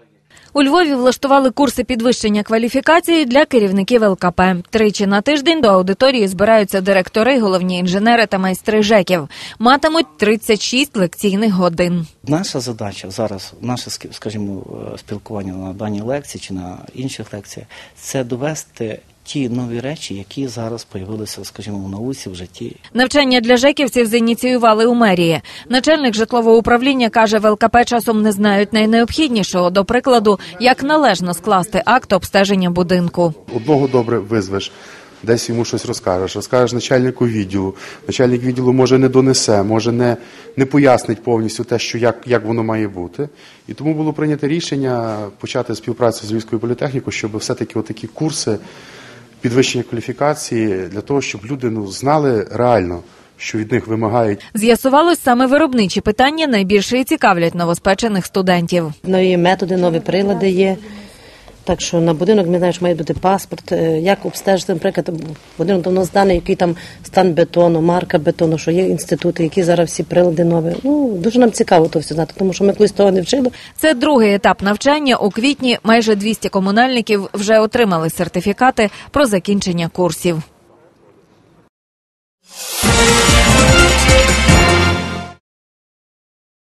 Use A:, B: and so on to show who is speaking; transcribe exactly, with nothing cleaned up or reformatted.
A: У Львові влаштували курси підвищення кваліфікації для керівників ел ка пе. Тричі на тиждень до аудиторії збираються директори, головні інженери та майстри ЖЕКів. Матимуть тридцять шість лекційних годин.
B: Наша задача зараз, наше, скажімо, спілкування на даній лекції чи на інших лекціях, це довести ті нові речі, які зараз з'явилися, скажімо, в науці, в житті.
A: Навчання для жеківців зініціювали у мерії. Начальник житлового управління каже, в ел ка пе часом не знають найнеобхіднішого. До прикладу, як належно скласти акт обстеження будинку.
C: Одного добре визвеш, десь йому щось розкажеш, розкажеш начальнику відділу. Начальник відділу може не донесе, може не, не пояснить повністю те, що як, як воно має бути. І тому було прийнято рішення почати співпрацю з Львівською політехнікою, щоб все-таки отакі курси підвищення кваліфікації, для того, щоб люди ну, знали реально, що від них вимагають.
A: З'ясувалось, саме виробничі питання найбільше і цікавлять новоспечених студентів.
D: Нові методи, нові прилади є. Так що на будинок, ми знаємо, що має бути паспорт, як обстежити, наприклад, будинок давно зданий, який там стан бетону, марка бетону, що є інститути, які зараз всі прилади нові. Ну, дуже нам цікаво то все знати, тому що ми колись того не вчили.
A: Це другий етап навчання. У квітні майже двісті комунальників вже отримали сертифікати про закінчення курсів.